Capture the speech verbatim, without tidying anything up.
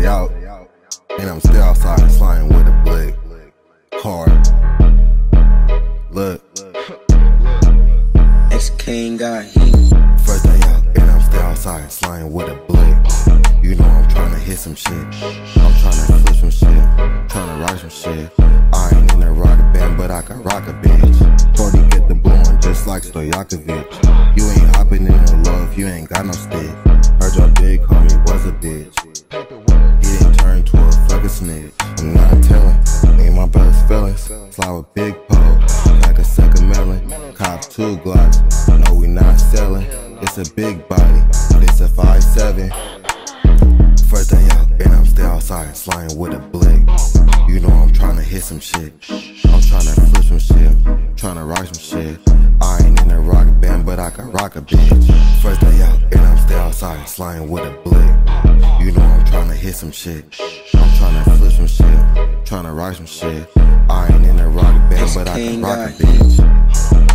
out, and I'm still outside sliding with a blick. Hard. Look. X-King got heat. First day out, and I'm still outside sliding with a blick. You know I'm trying to hit some shit. I'm trying to flip some shit. Trying to rock some shit. I ain't in a rock band, but I can rock a bitch. forty get the blowin' just like Stojakovic. You ain't hopping in no love, you ain't got no stick. Heard your big homie was a bitch. He didn't turn to a fucking snitch. I'm not telling, me and my best feelings. Slide with big pole, like a second melon. Cop two Glocks, no we not selling. It's a big body, it's a five seven. First day out, and I'm still outside sliding with a blick. You know I'm trying to hit some shit. I'm trying to flip some shit. Trying to rock some shit. I ain't in a rock band, but I can rock a bitch. First day out, and I'm still outside sliding with a blick. You know I'm trying to hit some shit. I'm trying to flip some shit. Trying to rock some shit. I ain't in a rock band, but I can rock a bitch.